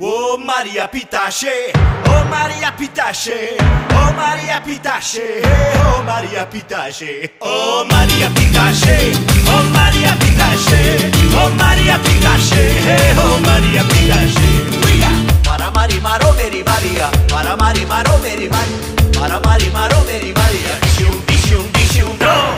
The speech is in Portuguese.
Oh Maria Pitache, oh Maria Pitache, oh Maria Pitache, oh Maria Pitache, oh Maria Pitache, oh Maria Pitache, oh Maria Pitache, oh Maria Pitache. Para Mari Maro Meri Maria, para Mari Maro Meri Maria, para Mari Maro Meri Maria.